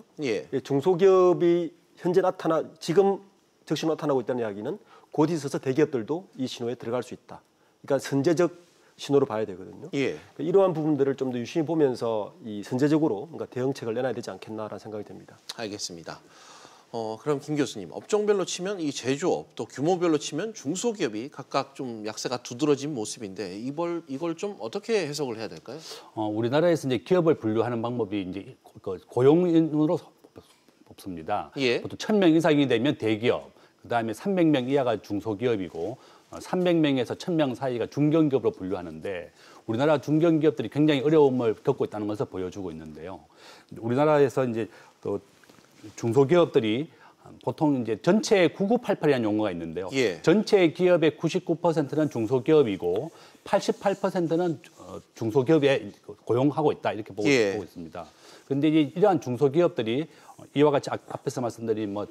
중소기업이 현재 지금 적신호 나타나고 있다는 이야기는 곧 있어서 대기업들도 이 신호에 들어갈 수 있다. 그러니까 선제적 신호로 봐야 되거든요. 이러한 부분들을 좀 더 유심히 보면서 이 선제적으로 뭔가 대응책을 내놔야 되지 않겠나라는 생각이 듭니다. 알겠습니다. 그럼 김 교수님, 업종별로 치면 이 제조업, 또 규모별로 치면 중소기업이 각각 좀 약세가 두드러진 모습인데 이걸 좀 어떻게 해석을 해야 될까요? 우리나라에서 이제 기업을 분류하는 방법이 이제 고용인으로 뽑습니다. 보통 1,000명 이상이 되면 대기업, 그다음에 300명 이하가 중소기업이고 300명에서 1,000명 사이가 중견기업으로 분류하는데 우리나라 중견기업들이 굉장히 어려움을 겪고 있다는 것을 보여주고 있는데요. 우리나라에서 이제 또 중소기업들이 보통 이제 전체 9988이라는 용어가 있는데요. 전체 기업의 99%는 중소기업이고 88%는 중소기업에 고용하고 있다 이렇게 보고 있습니다. 그런데 이러한 중소기업들이 이와 같이 앞에서 말씀드린 뭐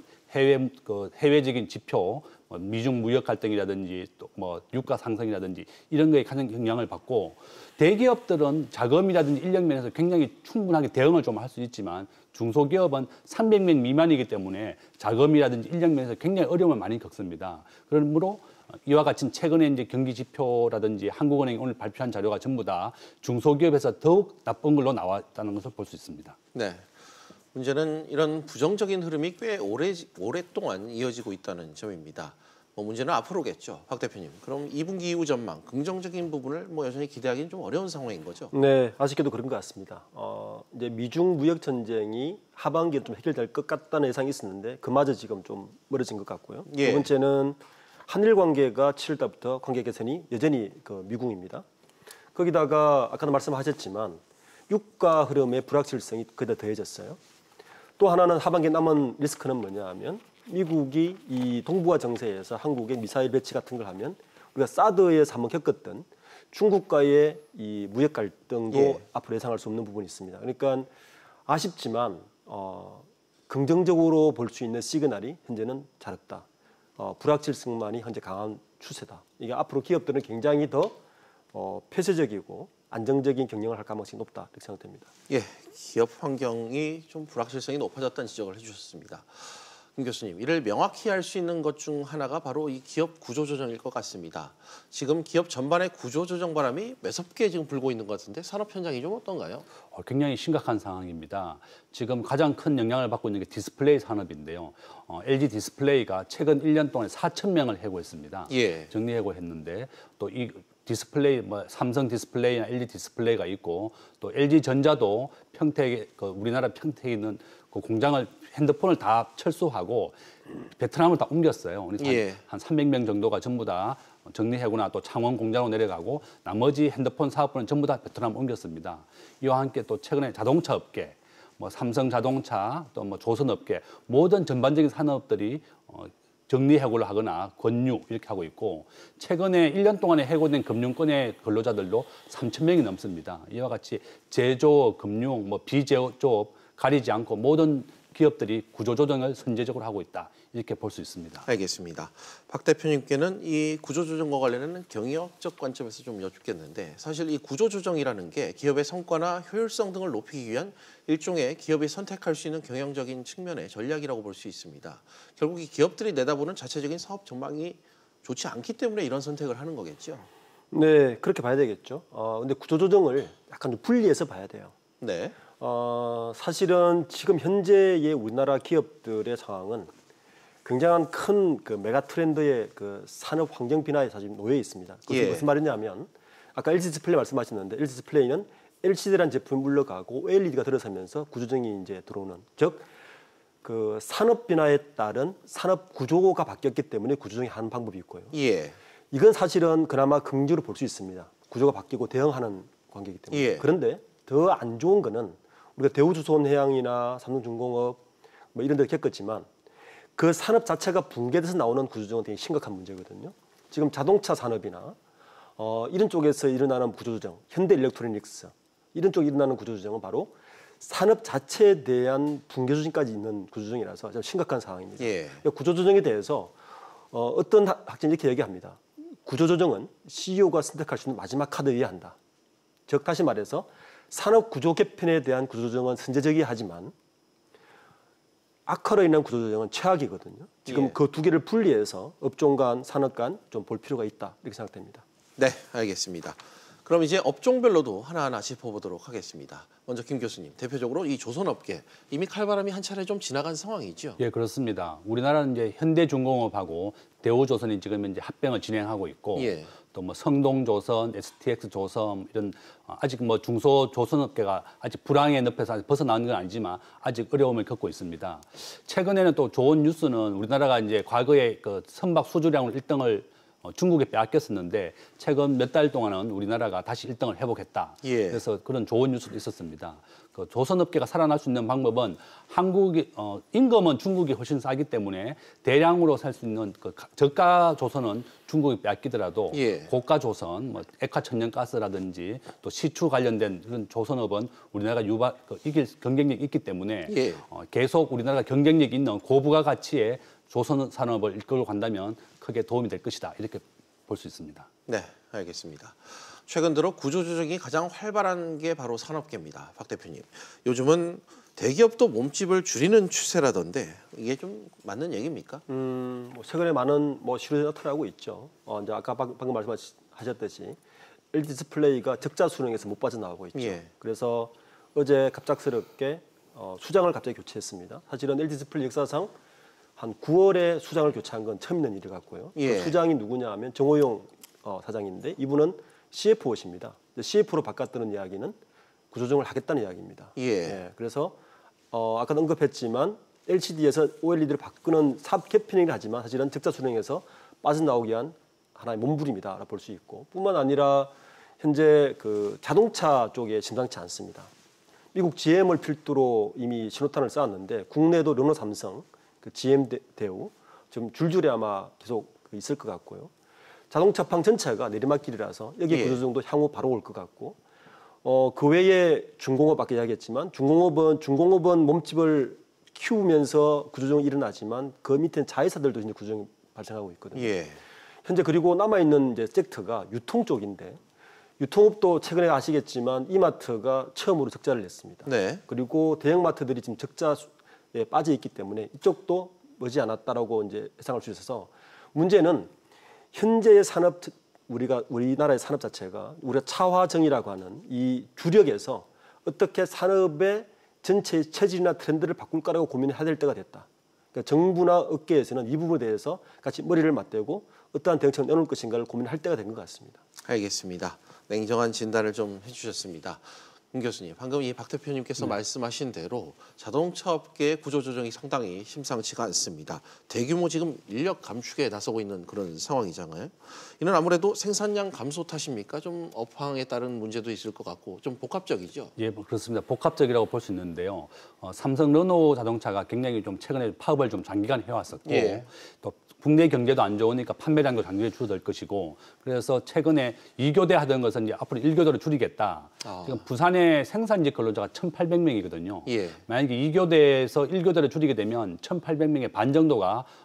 해외적인 지표, 미중 무역 갈등이라든지 또 뭐 유가 상승이라든지 이런 거에 가장 영향을 받고 대기업들은 자금이라든지 인력 면에서 굉장히 충분하게 대응을 좀 할 수 있지만 중소기업은 300명 미만이기 때문에 자금이라든지 인력 면에서 굉장히 어려움을 많이 겪습니다. 그러므로 이와 같이 최근에 이제 경기 지표라든지 한국은행이 오늘 발표한 자료가 전부 다 중소기업에서 더욱 나쁜 걸로 나왔다는 것을 볼 수 있습니다. 네. 문제는 이런 부정적인 흐름이 꽤 오랫동안 이어지고 있다는 점입니다. 문제는 앞으로겠죠. 박 대표님, 그럼 2분기 이후 전망, 긍정적인 부분을 여전히 기대하기는 좀 어려운 상황인 거죠? 네, 아쉽게도 그런 것 같습니다. 이제 미중 무역 전쟁이 하반기에 좀 해결될 것 같다는 예상이 있었는데 그마저 지금 좀 멀어진 것 같고요. 두 번째는 한일 관계가 7월 달부터 관계 개선이 여전히 미궁입니다. 거기다가 아까도 말씀하셨지만 유가 흐름의 불확실성이 거기다 더해졌어요. 또 하나는 하반기에 남은 리스크는 뭐냐 하면 미국이 이 동북아 정세에서 한국의 미사일 배치 같은 걸 하면 우리가 사드에서 한번 겪었던 중국과의 이 무역 갈등도 앞으로 예상할 수 없는 부분이 있습니다. 그러니까 아쉽지만 긍정적으로 볼 수 있는 시그널이 현재는 잘 없다. 불확실성만이 현재 강한 추세다. 이게 앞으로 기업들은 굉장히 더 폐쇄적이고 안정적인 경영을 할 가능성이 높다 이렇게 생각됩니다. 기업 환경이 좀 불확실성이 높아졌다는 지적을 해주셨습니다. 김 교수님, 이를 명확히 할 수 있는 것 중 하나가 바로 이 기업 구조조정일 것 같습니다. 지금 기업 전반의 구조조정 바람이 매섭게 지금 불고 있는 것 같은데 산업 현장이 좀 어떤가요? 굉장히 심각한 상황입니다. 지금 가장 큰 영향을 받고 있는 게 디스플레이 산업인데요. LG 디스플레이가 최근 1년 동안 4,000명을 해고했습니다. 정리해고했는데 또 이 디스플레이, 삼성 디스플레이나 LG 디스플레이가 있고 또 LG 전자도 평택에 우리나라 평택에 있는 그 공장을 핸드폰을 다 철수하고 베트남을 다 옮겼어요. 한 300명 정도가 전부 다 정리해고나 또 창원 공장으로 내려가고 나머지 핸드폰 사업부는 전부 다 베트남 옮겼습니다. 이와 함께 또 최근에 자동차 업계, 삼성 자동차, 또 조선업계 모든 전반적인 산업들이 정리해고를 하거나 권유 이렇게 하고 있고 최근에 1년 동안에 해고된 금융권의 근로자들도 3,000명이 넘습니다. 이와 같이 제조업, 금융, 비제조업 가리지 않고 모든 기업들이 구조조정을 선제적으로 하고 있다. 이렇게 볼 수 있습니다. 알겠습니다. 박 대표님께는 이 구조조정과 관련해는 경영학적 관점에서 좀 여쭙겠는데 사실 이 구조조정이라는 게 기업의 성과나 효율성 등을 높이기 위한 일종의 기업이 선택할 수 있는 경영적인 측면의 전략이라고 볼 수 있습니다. 결국 이 기업들이 내다보는 자체적인 사업 전망이 좋지 않기 때문에 이런 선택을 하는 거겠죠. 네, 그렇게 봐야 되겠죠. 근데 구조조정을 약간 좀 분리해서 봐야 돼요. 네. 사실은 지금 현재의 우리나라 기업들의 상황은 굉장한 큰 그 메가 트렌드의 그 산업 환경 변화에 사실 놓여 있습니다. 그것이 무슨 말이냐면 아까 LG 디스플레이 말씀하셨는데 LG 디스플레이는 LCD라는 제품이 물러가고 OLED가 들어서면서 구조조정이 이제 들어오는 즉 그 산업 변화에 따른 산업 구조가 바뀌었기 때문에 구조조정이 하는 방법이 있고요. 이건 사실은 그나마 긍지로 볼 수 있습니다. 구조가 바뀌고 대응하는 관계이기 때문에. 그런데 더 안 좋은 거는 우리가 대우조선해양이나 삼성중공업 뭐 이런 데 겪었지만 그 산업 자체가 붕괴돼서 나오는 구조조정은 되게 심각한 문제거든요. 지금 자동차 산업이나 이런 쪽에서 일어나는 구조조정, 현대일렉트로닉스 이런 쪽에 일어나는 구조조정은 바로 산업 자체에 대한 붕괴 수준까지 있는 구조조정이라서 좀 심각한 상황입니다. 구조조정에 대해서 어떤 학자는 이렇게 얘기합니다. 구조조정은 CEO가 선택할 수 있는 마지막 카드여야 한다. 즉 다시 말해서 산업 구조 개편에 대한 구조조정은 선제적이야 하지만 악화로 인한 구조조정은 최악이거든요. 지금 그 두 개를 분리해서 업종 간, 산업 간 좀 볼 필요가 있다 이렇게 생각됩니다. 네, 알겠습니다. 그럼 이제 업종별로도 하나하나 짚어보도록 하겠습니다. 먼저 김 교수님, 대표적으로 이 조선업계 이미 칼바람이 한 차례 좀 지나간 상황이죠? 예, 그렇습니다. 우리나라는 이제 현대중공업하고 대우조선이 지금 이제 합병을 진행하고 있고 또 뭐 성동조선, STX조선 이런 아직 뭐 중소조선업계가 아직 불황의 늪에서 아직 벗어나는 건 아니지만 아직 어려움을 겪고 있습니다. 최근에는 또 좋은 뉴스는 우리나라가 이제 과거에 그 선박 수주량으로 1등을 중국에 빼앗겼었는데 최근 몇 달 동안은 우리나라가 다시 1등을 회복했다. 그래서 그런 좋은 뉴스도 있었습니다. 그 조선업계가 살아날 수 있는 방법은 한국이 임금은 중국이 훨씬 싸기 때문에 대량으로 살 수 있는 그 저가 조선은 중국이 빼앗기더라도 고가 조선, 뭐 액화천연가스라든지 또 시추 관련된 그런 조선업은 우리나라가 이길 경쟁력이 있기 때문에 계속 우리나라가 경쟁력 있는 고부가 가치의 조선 산업을 이끌고 간다면 크게 도움이 될 것이다. 이렇게 볼 수 있습니다. 네, 알겠습니다. 최근 들어 구조조정이 가장 활발한 게 바로 산업계입니다. 박 대표님, 요즘은 대기업도 몸집을 줄이는 추세라던데 이게 좀 맞는 얘기입니까? 뭐 최근에 많은 시류가 나타나고 있죠. 이제 아까 방금 말씀하셨듯이 LG 디스플레이가 적자 수능에서 못 빠져나가고 있죠. 그래서 어제 갑작스럽게 수장을 갑자기 교체했습니다. 사실은 LG 디스플레이 역사상 한 9월에 수장을 교체한 건 처음 있는 일 같고요. 그 수장이 누구냐 하면 정호용 사장인데 이분은 CFO십니다. CFO로 바꿨다는 이야기는 구조조정을 하겠다는 이야기입니다. 그래서 아까도 언급했지만 LCD에서 OLED를 바꾸는 사업 개편이긴 하지만 사실은 적자 수능에서 빠져나오기 위한 하나의 몸부림이다 볼 수 있고 뿐만 아니라 현재 그 자동차 쪽에 심상치 않습니다. 미국 GM을 필두로 이미 신호탄을 쌓았는데 국내도 르노, 삼성, 그 GM 대우 지금 줄줄이 아마 계속 있을 것 같고요. 자동차판 전체가 내리막길이라서 여기 구조조정도 향후 바로 올 것 같고 그 외에 중공업 아까 이야기했지만 중공업은 몸집을 키우면서 구조조정이 일어나지만 그 밑에는 자회사들도 이제 구조조정이 발생하고 있거든요. 현재 그리고 남아있는 이제 섹터가 유통 쪽인데 유통업도 최근에 아시겠지만 이마트가 처음으로 적자를 냈습니다. 그리고 대형마트들이 지금 적자에 빠져 있기 때문에 이쪽도 머지않았다라고 이제 예상할 수 있어서 문제는 현재의 산업 우리나라의 산업 자체가 우리가 차화정이라고 하는 이 주력에서 어떻게 산업의 전체의 체질이나 트렌드를 바꿀까라고 고민해야 될 때가 됐다. 그러니까 정부나 업계에서는 이 부분에 대해서 같이 머리를 맞대고 어떠한 대응책을 내놓을 것인가를 고민할 때가 된 것 같습니다. 알겠습니다. 냉정한 진단을 좀 해주셨습니다. 김 교수님, 방금 이 박 대표님께서 말씀하신 대로 자동차 업계의 구조조정이 상당히 심상치가 않습니다. 대규모 지금 인력 감축에 나서고 있는 그런 상황이잖아요. 이는 아무래도 생산량 감소 탓입니까? 좀 업황에 따른 문제도 있을 것 같고 좀 복합적이죠? 예, 그렇습니다. 복합적이라고 볼 수 있는데요. 삼성 르노 자동차가 굉장히 좀 최근에 파업을 좀 장기간 해왔었고 또 국내 경제도 안 좋으니까 판매량도 장기간 줄어들 것이고 그래서 최근에 2교대 하던 것은 이제 앞으로 1교대로 줄이겠다. 지금 부산의 생산직 근로자가 1,800명이거든요. 만약에 2교대에서 1교대로 줄이게 되면 1,800명의 반 정도가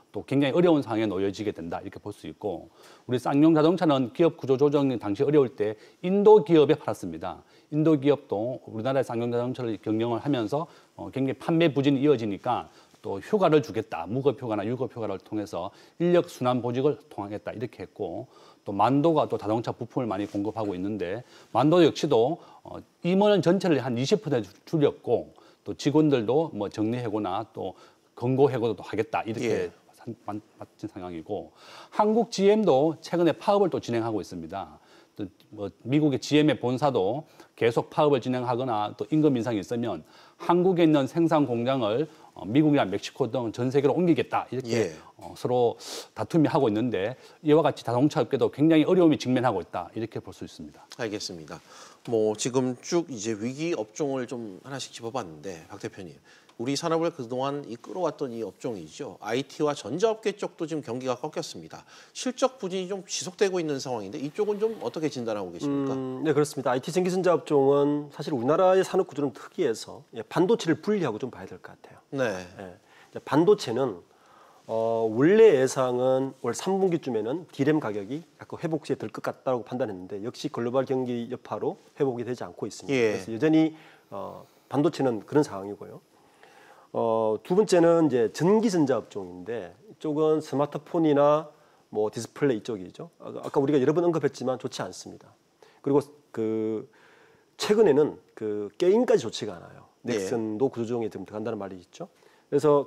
또 굉장히 어려운 상황에 놓여지게 된다 이렇게 볼 수 있고 우리 쌍용 자동차는 기업 구조 조정 당시 어려울 때 인도 기업에 팔았습니다. 인도 기업도 우리나라의 쌍용 자동차를 경영을 하면서 굉장히 판매 부진이 이어지니까 또 휴가를 주겠다. 무급 휴가나 유급 휴가를 통해서 인력 순환 보직을 통하겠다 이렇게 했고 또 만도가 또 자동차 부품을 많이 공급하고 있는데 만도 역시도 임원 전체를 한 20% 줄였고 또 직원들도 뭐 정리해고나 또 권고해고도 하겠다 이렇게 맞진 상황이고 한국 GM도 최근에 파업을 또 진행하고 있습니다. 또 뭐 미국의 GM의 본사도 계속 파업을 진행하거나 또 임금 인상이 있으면 한국에 있는 생산 공장을 미국이나 멕시코 등 전 세계로 옮기겠다 이렇게 서로 다툼이 하고 있는데 이와 같이 자동차 업계도 굉장히 어려움이 직면하고 있다 이렇게 볼 수 있습니다. 알겠습니다. 뭐 지금 쭉 이제 위기 업종을 좀 하나씩 짚어봤는데 박 대표님, 우리 산업을 그동안 이끌어왔던 이 업종이죠. IT와 전자업계 쪽도 지금 경기가 꺾였습니다. 실적 부진이 좀 지속되고 있는 상황인데 이쪽은 좀 어떻게 진단하고 계십니까? 네, 그렇습니다. IT 전기전자 업종은 사실 우리나라의 산업 구조는 특이해서 반도체를 분리하고 좀 봐야 될 것 같아요. 네. 반도체는 원래 예상은 올 3분기쯤에는 D램 가격이 약간 회복 시에 될 것 같다고 판단했는데 역시 글로벌 경기 여파로 회복이 되지 않고 있습니다. 그래서 여전히 반도체는 그런 상황이고요. 두 번째는 이제 전기전자 업종인데 이쪽은 스마트폰이나 뭐 디스플레이 이쪽이죠. 아까 우리가 여러 번 언급했지만 좋지 않습니다. 그리고 최근에는 게임까지 좋지가 않아요. 넥슨도 구조조정에 좀 들어간다는 말이 있죠. 그래서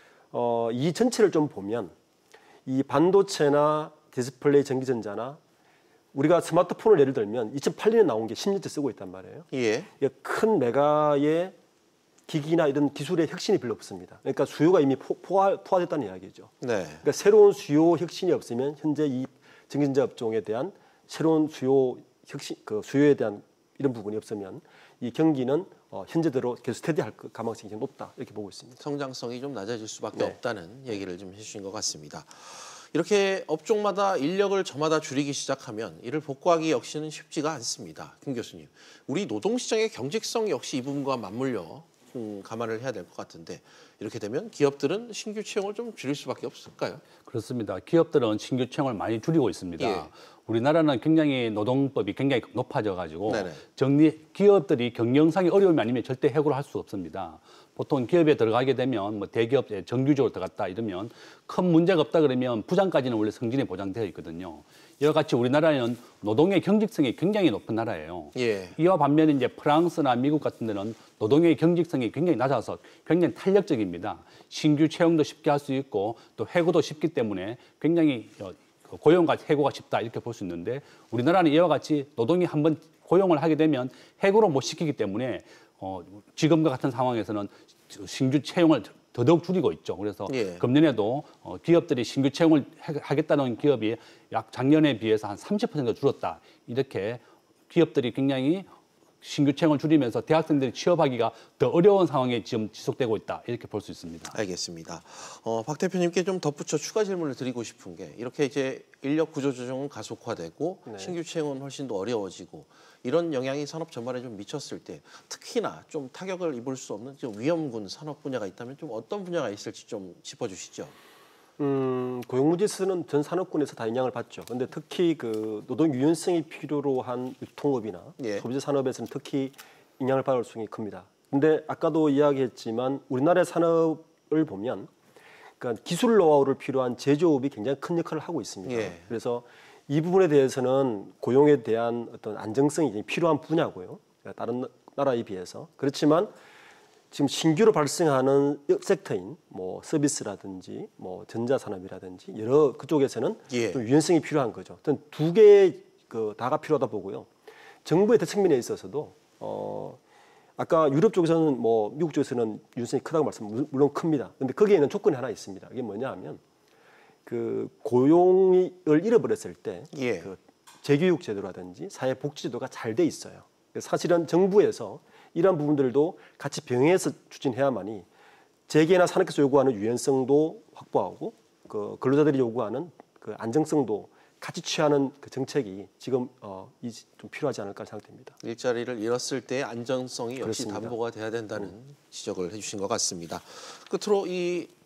이 전체를 좀 보면 이 반도체나 디스플레이 전기전자나 우리가 스마트폰을 예를 들면 2008년에 나온 게 10년째 쓰고 있단 말이에요. 큰 메가의 기기나 이런 기술의 혁신이 별로 없습니다. 그러니까 수요가 이미 포화됐다는 이야기죠. 그러니까 새로운 수요 혁신이 없으면 현재 이 전기전자 업종에 대한 새로운 수요 혁신, 수요에 대한 이런 부분이 없으면 이 경기는 현재대로 계속 스테디할 가능성이 높다 이렇게 보고 있습니다. 성장성이 좀 낮아질 수밖에 없다는 얘기를 좀 해주신 것 같습니다. 이렇게 업종마다 인력을 저마다 줄이기 시작하면 이를 복구하기 역시는 쉽지가 않습니다. 김 교수님, 우리 노동시장의 경직성 역시 이 부분과 맞물려 감안을 해야 될 것 같은데 이렇게 되면 기업들은 신규 채용을 좀 줄일 수밖에 없을까요? 그렇습니다. 기업들은 신규 채용을 많이 줄이고 있습니다. 우리나라는 굉장히 노동법이 굉장히 높아져 가지고 기업들이 경영상의 어려움이 아니면 절대 해고를 할 수 없습니다. 보통 기업에 들어가게 되면 뭐 대기업에 정규직으로 들어갔다 이러면 큰 문제가 없다 그러면 부장까지는 원래 승진이 보장되어 있거든요. 이와 같이 우리나라는 노동의 경직성이 굉장히 높은 나라예요. 이와 반면에 이제 프랑스나 미국 같은 데는 노동의 경직성이 굉장히 낮아서 굉장히 탄력적입니다. 신규 채용도 쉽게 할 수 있고 또 해고도 쉽기 때문에 굉장히 고용과 해고가 쉽다 이렇게 볼 수 있는데 우리나라는 이와 같이 노동이 한번 고용을 하게 되면 해고를 못 시키기 때문에 지금과 같은 상황에서는 신규 채용을 더더욱 줄이고 있죠. 그래서 금년에도 기업들이 신규 채용을 하겠다는 기업이 약 작년에 비해서 한 30% 줄었다. 이렇게 기업들이 굉장히 신규 채용을 줄이면서 대학생들이 취업하기가 더 어려운 상황에 지금 지속되고 있다. 이렇게 볼 수 있습니다. 알겠습니다. 박 대표님께 좀 덧붙여 추가 질문을 드리고 싶은 게 이렇게 이제 인력 구조 조정은 가속화되고 신규 채용은 훨씬 더 어려워지고 이런 영향이 산업 전반에 좀 미쳤을 때 특히나 좀 타격을 입을 수 없는 좀 위험군 산업 분야가 있다면 좀 어떤 분야가 있을지 좀 짚어주시죠. 고용문제에서는 전 산업군에서 다 영향을 받죠. 그런데 특히 노동 유연성이 필요로 한 유통업이나 소비재 산업에서는 특히 영향을 받을 수가 큽니다. 그런데 아까도 이야기했지만 우리나라의 산업을 보면 그러니까 기술 노하우를 필요한 제조업이 굉장히 큰 역할을 하고 있습니다. 그래서 이 부분에 대해서는 고용에 대한 어떤 안정성이 필요한 분야고요. 다른 나라에 비해서. 그렇지만 지금 신규로 발생하는 섹터인 뭐 서비스라든지 뭐 전자산업이라든지 여러 그쪽에서는 좀 유연성이 필요한 거죠. 두 개의 다가 필요하다 보고요. 정부의 대책 면에 있어서도 아까 유럽 쪽에서는 뭐 미국 쪽에서는 유연성이 크다고 물론 큽니다. 그런데 거기에는 조건이 하나 있습니다. 이게 뭐냐 하면 고용을 잃어버렸을 때 재교육 제도라든지 사회복지 제도가 잘 돼 있어요. 사실은 정부에서 이런 부분들도 같이 병행해서 추진해야만이 재계나 산업께서 요구하는 유연성도 확보하고 근로자들이 요구하는 안정성도 같이 취하는 정책이 지금 좀 필요하지 않을까 생각됩니다. 일자리를 잃었을 때 안정성이 역시 담보가 돼야 된다는 지적을 해주신 것 같습니다. 끝으로 이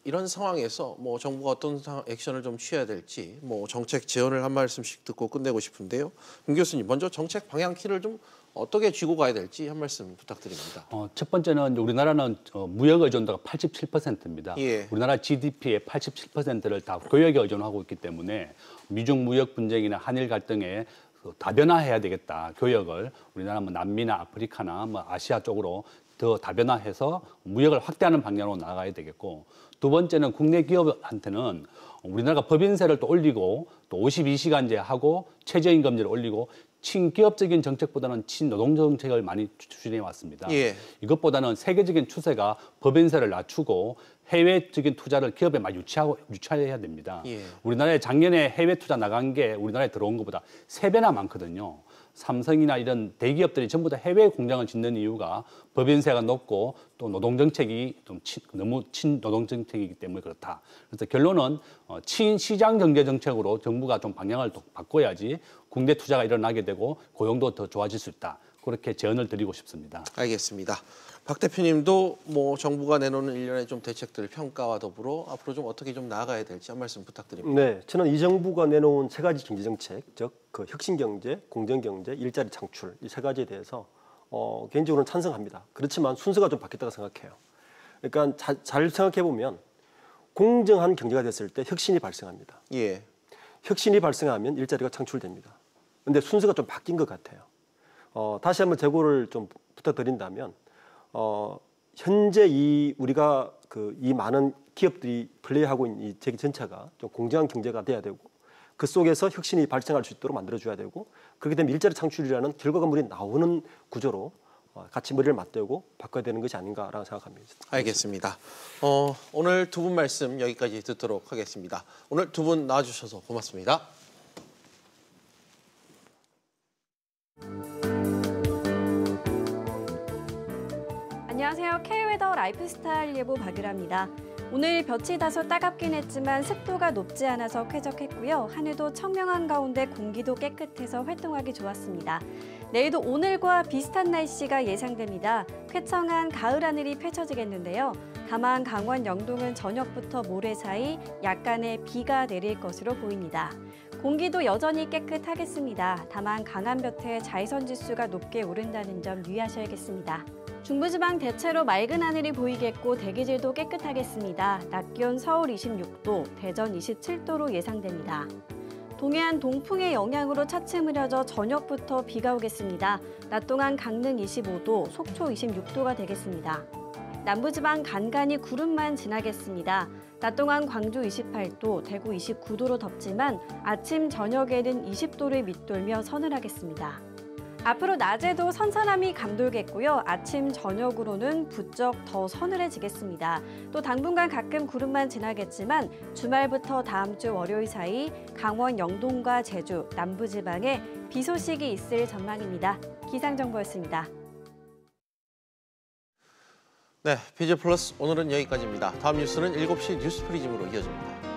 이런 상황에서 뭐 정부가 어떤 액션을 좀 취해야 될지 뭐 정책 제언을 한 말씀씩 듣고 끝내고 싶은데요. 김 교수님, 먼저 정책 방향 키를 좀 어떻게 쥐고 가야 될지 한 말씀 부탁드립니다. 첫 번째는 우리나라는 무역 의존도가 87%입니다. 예. 우리나라 GDP의 87%를 다 교역에 의존하고 있기 때문에 미중 무역 분쟁이나 한일 갈등에 다변화해야 되겠다. 교역을 우리나라 뭐 남미나 아프리카나 뭐 아시아 쪽으로 더 다변화해서 무역을 확대하는 방향으로 나가야 되겠고, 두 번째는 국내 기업한테는 우리나라가 법인세를 또 올리고 또 52시간제 하고 최저임금제를 올리고 친기업적인 정책보다는 친노동 정책을 많이 추진해 왔습니다. 예. 이것보다는 세계적인 추세가 법인세를 낮추고 해외적인 투자를 기업에 많이 유치해야 됩니다. 예. 우리나라에 작년에 해외 투자 나간 게 우리나라에 들어온 것보다 3배나 많거든요. 삼성이나 이런 대기업들이 전부 다 해외 공장을 짓는 이유가 법인세가 높고 또 노동정책이 좀 너무 친노동정책이기 때문에 그렇다. 그래서 결론은 친시장 경제 정책으로 정부가 좀 방향을 바꿔야지 국내 투자가 일어나게 되고 고용도 더 좋아질 수 있다. 그렇게 제언을 드리고 싶습니다. 알겠습니다. 박 대표님도 뭐 정부가 내놓는 일련의 좀 대책들 평가와 더불어 앞으로 좀 어떻게 좀 나아가야 될지 한 말씀 부탁드립니다. 네, 저는 이 정부가 내놓은 3가지 경제 정책, 즉 그 혁신 경제, 공정 경제, 일자리 창출 이 3가지에 대해서 개인적으로는 찬성합니다. 그렇지만 순서가 좀 바뀌었다고 생각해요. 그러니까 잘 생각해 보면 공정한 경제가 됐을 때 혁신이 발생합니다. 예. 혁신이 발생하면 일자리가 창출됩니다. 그런데 순서가 좀 바뀐 것 같아요. 다시 한번 재고를 좀 부탁드린다면 현재 우리가 이 많은 기업들이 플레이하고 있는 이 세계 전체가 좀 공정한 경제가 돼야 되고 그 속에서 혁신이 발생할 수 있도록 만들어줘야 되고 그렇게 되면 일자리 창출이라는 결과물이 나오는 구조로 같이 머리를 맞대고 바꿔야 되는 것이 아닌가라고 생각합니다. 알겠습니다. 오늘 두 분 말씀 여기까지 듣도록 하겠습니다. 오늘 두 분 나와주셔서 고맙습니다. 안녕하세요. K웨더 라이프스타일 예보 박유라입니다. 오늘 볕이 다소 따갑긴 했지만 습도가 높지 않아서 쾌적했고요. 하늘도 청명한 가운데 공기도 깨끗해서 활동하기 좋았습니다. 내일도 오늘과 비슷한 날씨가 예상됩니다. 쾌청한 가을 하늘이 펼쳐지겠는데요. 다만 강원 영동은 저녁부터 모레 사이 약간의 비가 내릴 것으로 보입니다. 공기도 여전히 깨끗하겠습니다. 다만 강한 볕에 자외선 지수가 높게 오른다는 점 유의하셔야겠습니다. 중부지방 대체로 맑은 하늘이 보이겠고 대기질도 깨끗하겠습니다. 낮 기온 서울 26도, 대전 27도로 예상됩니다. 동해안 동풍의 영향으로 차츰 흐려져 저녁부터 비가 오겠습니다. 낮 동안 강릉 25도, 속초 26도가 되겠습니다. 남부지방 간간히 구름만 지나겠습니다. 낮 동안 광주 28도, 대구 29도로 덥지만 아침 저녁에는 20도를 밑돌며 서늘하겠습니다. 앞으로 낮에도 선선함이 감돌겠고요. 아침 저녁으로는 부쩍 더 서늘해지겠습니다. 또 당분간 가끔 구름만 지나겠지만 주말부터 다음 주 월요일 사이 강원 영동과 제주, 남부지방에 비 소식이 있을 전망입니다. 기상정보였습니다. 네, 비즈 플러스 오늘은 여기까지입니다. 다음 뉴스는 7시 뉴스 프리즘으로 이어집니다.